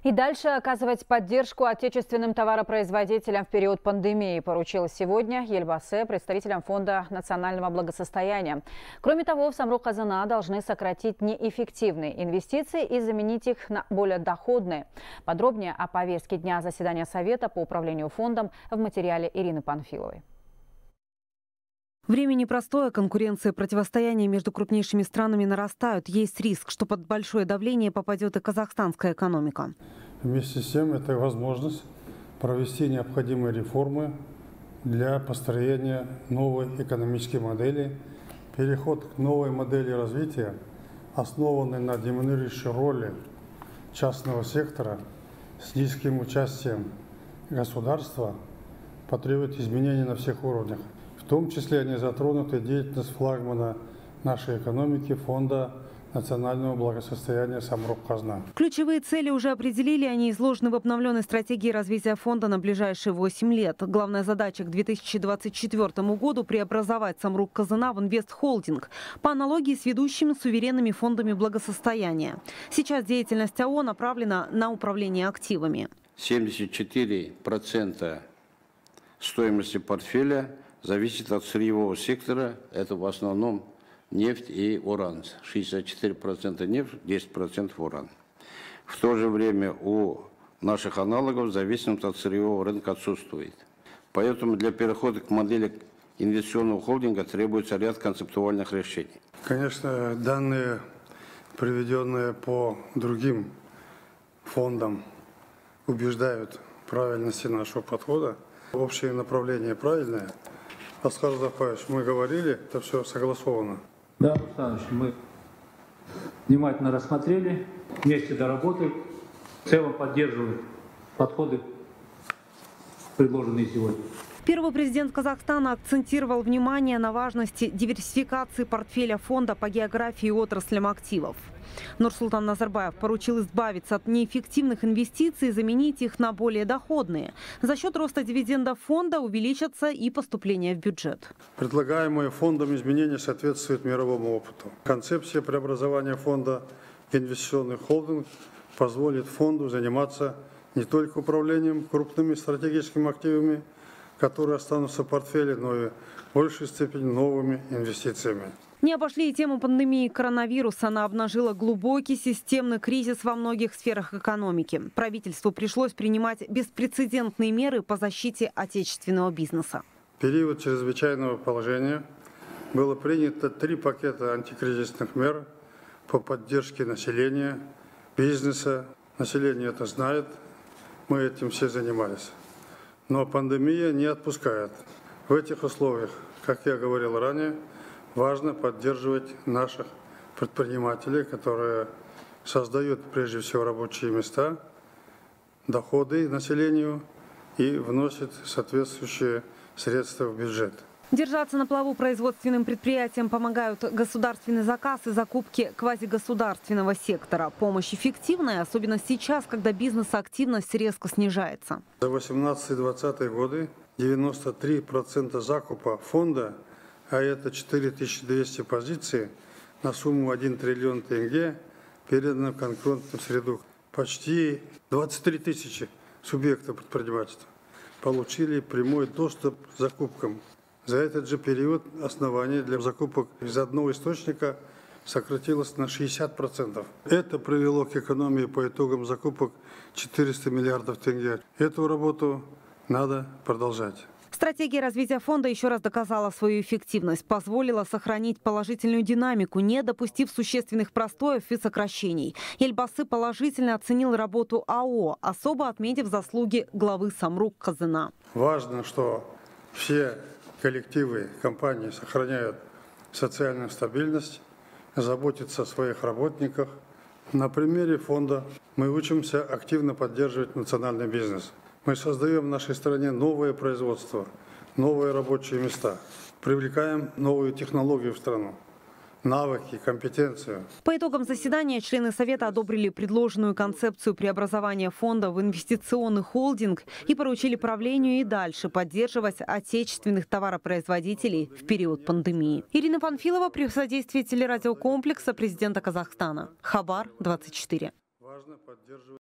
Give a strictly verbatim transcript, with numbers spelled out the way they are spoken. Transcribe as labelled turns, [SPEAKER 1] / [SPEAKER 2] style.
[SPEAKER 1] И дальше оказывать поддержку отечественным товаропроизводителям в период пандемии поручил сегодня Елбасы представителям Фонда национального благосостояния. Кроме того, в Самрұқ-Қазына должны сократить неэффективные инвестиции и заменить их на более доходные. Подробнее о повестке дня заседания Совета по управлению фондом в материале Ирины Панфиловой.
[SPEAKER 2] Время непростое, конкуренция и противостояние между крупнейшими странами нарастают. Есть риск, что под большое давление попадет и казахстанская экономика.
[SPEAKER 3] Вместе с тем, это возможность провести необходимые реформы для построения новой экономической модели. Переход к новой модели развития, основанной на доминирующей роли частного сектора с низким участием государства, потребует изменений на всех уровнях. В том числе они затронуты деятельность флагмана нашей экономики Фонда национального благосостояния Самрұқ-Қазына.
[SPEAKER 2] Ключевые цели уже определили, они изложены в обновленной стратегии развития фонда на ближайшие восемь лет. Главная задача к две тысячи двадцать четвёртому году – преобразовать Самрұқ-Қазына в инвестхолдинг по аналогии с ведущими суверенными фондами благосостояния. Сейчас деятельность АО направлена на управление активами.
[SPEAKER 4] семьдесят четыре процента стоимости портфеля зависит от сырьевого сектора, это в основном нефть и уран. шестьдесят четыре процента нефть, десять процентов уран. В то же время у наших аналогов зависимость от сырьевого рынка отсутствует. Поэтому для перехода к модели инвестиционного холдинга требуется ряд концептуальных решений.
[SPEAKER 3] Конечно, данные, приведенные по другим фондам, убеждают в правильности нашего подхода. Общее направление правильное. Аскар Узакбаевич, мы говорили, это все согласовано.
[SPEAKER 5] Да, Руслан Ильич, мы внимательно рассмотрели, вместе доработали, в целом поддерживаем подходы, предложенные сегодня.
[SPEAKER 2] Первый президент Казахстана акцентировал внимание на важности диверсификации портфеля фонда по географии и отраслям активов. Нурсултан Назарбаев поручил избавиться от неэффективных инвестиций и заменить их на более доходные. За счет роста дивидендов фонда увеличатся и поступления в бюджет.
[SPEAKER 3] Предлагаемые фондом изменения соответствуют мировому опыту. Концепция преобразования фонда в инвестиционный холдинг позволит фонду заниматься не только управлением крупными стратегическими активами, которые останутся в портфеле, но и в большей степени новыми инвестициями.
[SPEAKER 2] Не обошли и тему пандемии коронавируса. Она обнажила глубокий системный кризис во многих сферах экономики. Правительству пришлось принимать беспрецедентные меры по защите отечественного бизнеса.
[SPEAKER 3] В период чрезвычайного положения было принято три пакета антикризисных мер по поддержке населения, бизнеса. Население это знает, мы этим все занимались. Но пандемия не отпускает. В этих условиях, как я говорил ранее, важно поддерживать наших предпринимателей, которые создают прежде всего рабочие места, доходы населению и вносят соответствующие средства в бюджет.
[SPEAKER 2] Держаться на плаву производственным предприятиям помогают государственный заказ и закупки квазигосударственного сектора. Помощь эффективная, особенно сейчас, когда бизнес-активность резко снижается.
[SPEAKER 3] За восемнадцатый-двадцатый годы девяносто три процента закупа фонда, а это четыре тысячи двести позиций на сумму один триллион тенге, передано в конкурентную среду. Почти двадцать три тысячи субъектов предпринимательства получили прямой доступ к закупкам. За этот же период основание для закупок из одного источника сократилось на шестьдесят процентов. Это привело к экономии по итогам закупок четыреста миллиардов тенге. Эту работу надо продолжать.
[SPEAKER 2] Стратегия развития фонда еще раз доказала свою эффективность, позволила сохранить положительную динамику, не допустив существенных простоев и сокращений. Елбасы положительно оценил работу АО, особо отметив заслуги главы Самрұқ-Қазына.
[SPEAKER 3] Важно, что все коллективы компании сохраняют социальную стабильность, заботятся о своих работниках. На примере фонда мы учимся активно поддерживать национальный бизнес. Мы создаем в нашей стране новое производство, новые рабочие места, привлекаем новые технологии в страну, навыки, компетенцию.
[SPEAKER 2] По итогам заседания члены Совета одобрили предложенную концепцию преобразования фонда в инвестиционный холдинг и поручили правлению и дальше поддерживать отечественных товаропроизводителей в период пандемии. Ирина Панфилова при содействии телерадиокомплекса президента Казахстана. Хабар двадцать четыре.